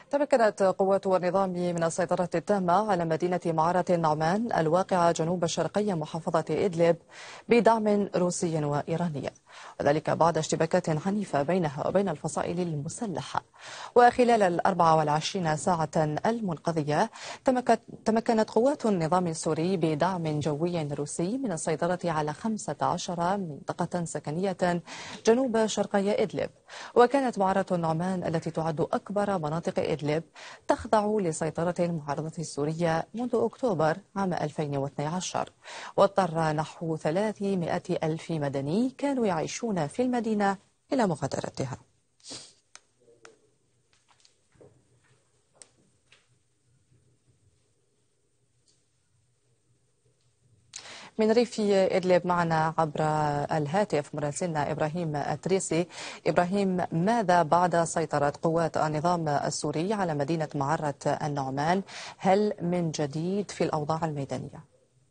تمكنت قوات النظام من السيطرة التامة على مدينة معرة النعمان الواقعة جنوب شرقي محافظة إدلب بدعم روسي وإيراني، وذلك بعد اشتباكات عنيفة بينها وبين الفصائل المسلحة. وخلال 24 ساعة المنقضية تمكنت قوات النظام السوري بدعم جوي روسي من السيطرة على 15 منطقة سكنية جنوب شرقي إدلب. وكانت معرة النعمان التي تعد أكبر مناطق إدلب تخضع لسيطرة المعارضة السورية منذ أكتوبر عام 2012، واضطر نحو 300 ألف مدني كانوا يعيشون في المدينة إلى مغادرتها. من ريف إدلب معنا عبر الهاتف مراسلنا إبراهيم التريسي. إبراهيم، ماذا بعد سيطرة قوات النظام السوري على مدينة معرة النعمان؟ هل من جديد في الأوضاع الميدانية؟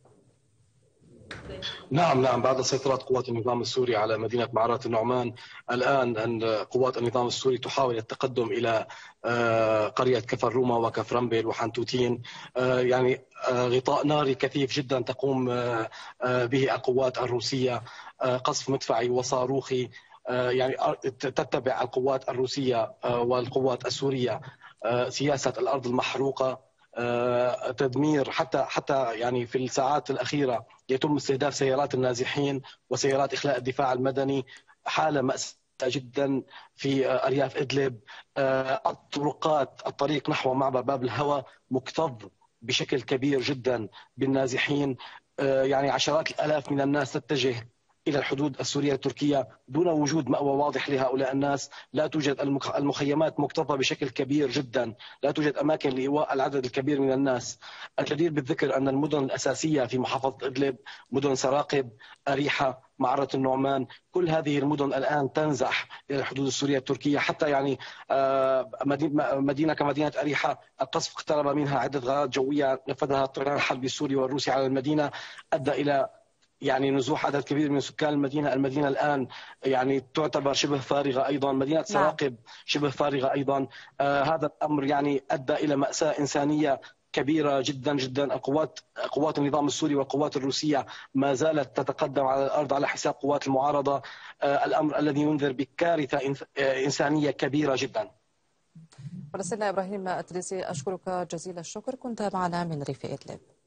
نعم، بعد سيطرة قوات النظام السوري على مدينة معرة النعمان، الآن أن قوات النظام السوري تحاول التقدم إلى قرية كفر روما وكفر رمبل وحنتوتين. يعني غطاء ناري كثيف جدا تقوم به القوات الروسية، قصف مدفعي وصاروخي. يعني تتبع القوات الروسية والقوات السورية سياسة الأرض المحروقة، تدمير حتى يعني في الساعات الأخيرة يتم استهداف سيارات النازحين وسيارات إخلاء الدفاع المدني. حالة مأساة جدا في أرياف إدلب. الطريق نحو معبر باب الهوى مكتظ بشكل كبير جدا بالنازحين. يعني عشرات الآلاف من الناس تتجه إلى الحدود السورية التركية دون وجود مأوى واضح لهؤلاء الناس. لا توجد المخيمات مكتظة بشكل كبير جدا، لا توجد أماكن لإيواء العدد الكبير من الناس. الجدير بالذكر أن المدن الأساسية في محافظة إدلب، مدن سراقب، أريحة، معرة النعمان، كل هذه المدن الآن تنزح إلى الحدود السورية التركية. حتى يعني مدينة كمدينة أريحة القصف اقترب منها عدة غارات جوية نفذها الطيران الحربي السوري والروسي على المدينة، أدى إلى يعني نزوح عدد كبير من سكان المدينة الآن يعني تعتبر شبه فارغة أيضا. مدينة سراقب شبه فارغة أيضا. هذا الأمر يعني أدى إلى مأساة إنسانية كبيرة جدا جدا. قوات النظام السوري والقوات الروسية ما زالت تتقدم على الأرض على حساب قوات المعارضة. الأمر الذي ينذر بكارثة إنسانية كبيرة جدا. مراسلنا إبراهيم التريسي، أشكرك جزيل الشكر، كنت معنا من ريف إدلب.